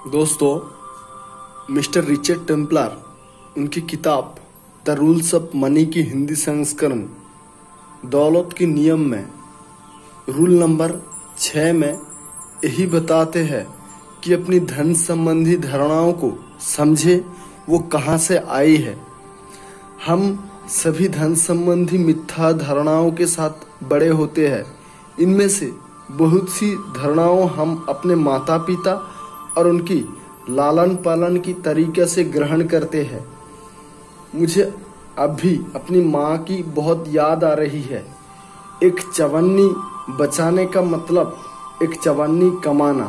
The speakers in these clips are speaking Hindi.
दोस्तों, मिस्टर रिचर्ड टेम्पलर उनकी किताब द रूल्स ऑफ मनी की हिंदी संस्करण दौलत के नियम में रूल नंबर 6 में यही बताते हैं कि अपनी धन संबंधी धारणाओं को समझे वो कहाँ से आई है। हम सभी धन संबंधी मिथ्या धारणाओं के साथ बड़े होते हैं। इनमें से बहुत सी धारणाओं हम अपने माता पिता और उनकी लालन पालन की तरीके से ग्रहण करते हैं। मुझे अभी अपनी माँ की बहुत याद आ रही है। एक चवन्नी बचाने का मतलब एक चवन्नी कमाना।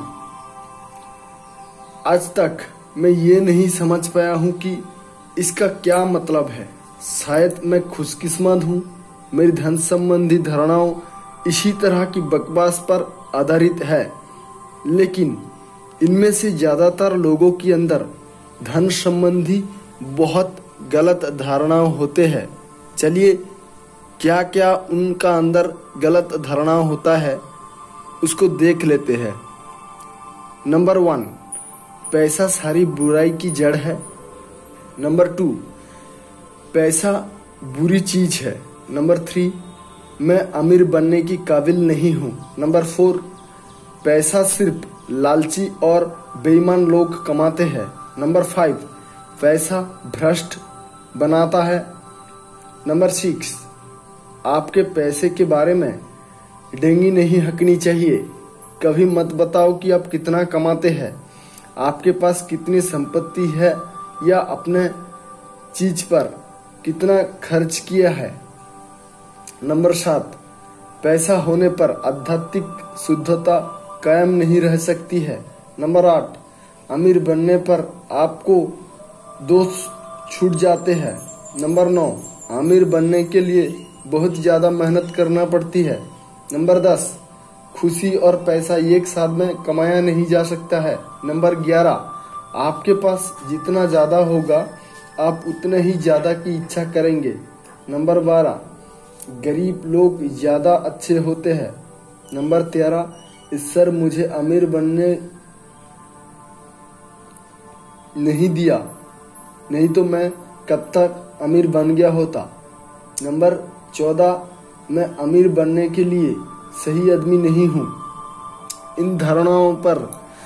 आज तक मैं ये नहीं समझ पाया हूँ कि इसका क्या मतलब है। शायद मैं खुशकिस्मत हूँ, मेरी धन संबंधी धारणाओं इसी तरह की बकवास पर आधारित है, लेकिन इनमें से ज्यादातर लोगों के अंदर धन संबंधी बहुत गलत धारणा होते हैं। चलिए, क्या क्या उनका अंदर गलत धारणा होता है उसको देख लेते हैं। नंबर 1, पैसा सारी बुराई की जड़ है। नंबर 2, पैसा बुरी चीज है। नंबर 3, मैं अमीर बनने की काबिल नहीं हूँ। नंबर 4, पैसा सिर्फ लालची और बेईमान लोग कमाते हैं। नंबर 5, पैसा भ्रष्ट बनाता है। नंबर 6, आपके पैसे के बारे में डेंगी नहीं हकनी चाहिए। कभी मत बताओ कि आप कितना कमाते हैं, आपके पास कितनी संपत्ति है या अपने चीज पर कितना खर्च किया है। नंबर 7, पैसा होने पर आध्यात्मिक शुद्धता कायम नहीं रह सकती है। नंबर 8, अमीर बनने पर आपको दोष छूट जाते हैं। नंबर 9, अमीर बनने के लिए बहुत ज्यादा मेहनत करना पड़ती है। नंबर 10, खुशी और पैसा एक साथ में कमाया नहीं जा सकता है। नंबर 11, आपके पास जितना ज्यादा होगा आप उतने ही ज्यादा की इच्छा करेंगे। नंबर 12, गरीब लोग ज्यादा अच्छे होते हैं। नंबर 13, ईश्वर मुझे अमीर बनने नहीं दिया, नहीं तो मैं कब तक अमीर बन गया होता। नंबर 14, मैं अमीर बनने के लिए सही आदमी नहीं हूँ। इन धारणाओं पर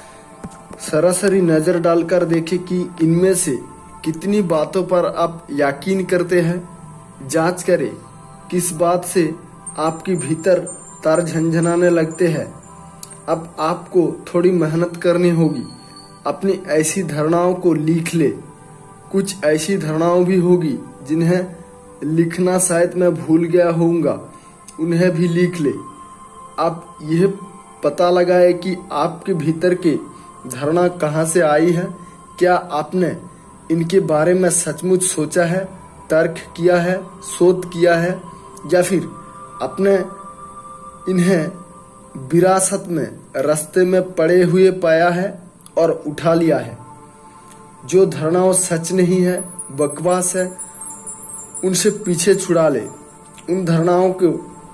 सरासरी नजर डालकर देखें कि इनमें से कितनी बातों पर आप यकीन करते हैं। जांच करें किस बात से आपके भीतर तार झंझनाने लगते हैं। अब आपको थोड़ी मेहनत करनी होगी। अपनी ऐसी धारणाओं को लिख ले। कुछ ऐसी धारणाओं भी होगी जिन्हें लिखना शायद मैं भूल गया होऊंगा, उन्हें भी लिख ले। आप यह पता लगाए कि आपके भीतर के धारणा कहाँ से आई है। क्या आपने इनके बारे में सचमुच सोचा है, तर्क किया है, शोध किया है, या फिर अपने इन्हें विरासत में रास्ते में पड़े हुए पाया है और उठा लिया है। जो धारणाओं सच नहीं है, बकवास है, उनसे पीछे छुड़ा ले। उन धारणाओं को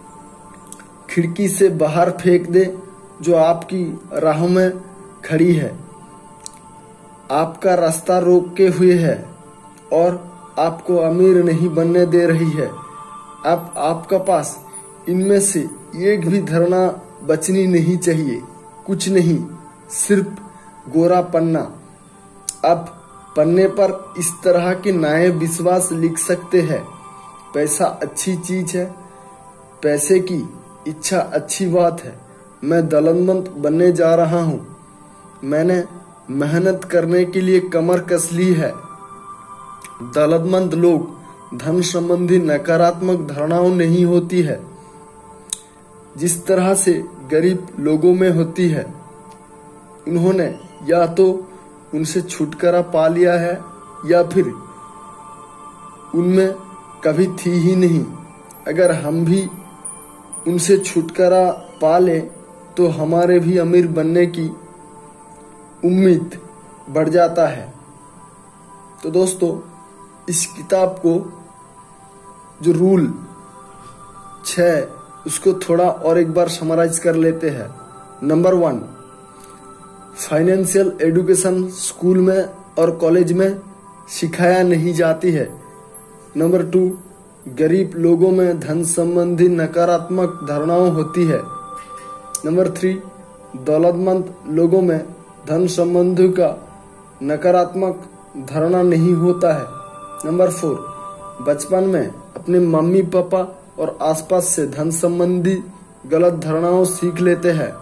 खिड़की से बाहर फेंक दे जो आपकी राह में खड़ी है, आपका रास्ता रोके हुए है और आपको अमीर नहीं बनने दे रही है। अब आपका पास इनमें से एक भी धारणा बचनी नहीं चाहिए। कुछ नहीं, सिर्फ गोरा पन्ना। अब पन्ने पर इस तरह के नए विश्वास लिख सकते हैं। पैसा अच्छी चीज है, पैसे की इच्छा अच्छी बात है, मैं दौलतमंद बनने जा रहा हूँ, मैंने मेहनत करने के लिए कमर कस ली है। दौलतमंद लोग धन संबंधी नकारात्मक धारणाओं नहीं होती है जिस तरह से गरीब लोगों में होती है। उन्होंने या तो उनसे छुटकारा पा लिया है या फिर उनमें कभी थी ही नहीं। अगर हम भी उनसे छुटकारा पा ले तो हमारे भी अमीर बनने की उम्मीद बढ़ जाता है। तो दोस्तों, इस किताब को जो रूल 6 उसको थोड़ा और एक बार समराइज कर लेते हैं। नंबर 1, फाइनेंशियल एजुकेशन स्कूल में और कॉलेज में सिखाया नहीं जाती है। नंबर 2, गरीब लोगों में धन संबंधी नकारात्मक धारणाएं होती है। नंबर 3, दौलतमंद लोगों में धन संबंधी का नकारात्मक धारणा नहीं होता है। नंबर 4, बचपन में अपने मम्मी पापा और आसपास से धन संबंधी गलत धारणाओं सीख लेते हैं।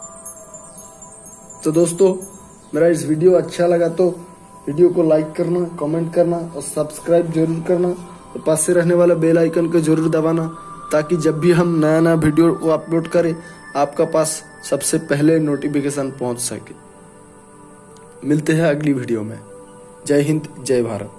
तो दोस्तों, मेरा इस वीडियो अच्छा लगा तो वीडियो को लाइक करना, कमेंट करना और सब्सक्राइब जरूर करना और पास से रहने वाला बेल आइकन को जरूर दबाना, ताकि जब भी हम नया वीडियो को अपलोड करें आपका पास सबसे पहले नोटिफिकेशन पहुंच सके। मिलते हैं अगली वीडियो में। जय हिंद, जय भारत।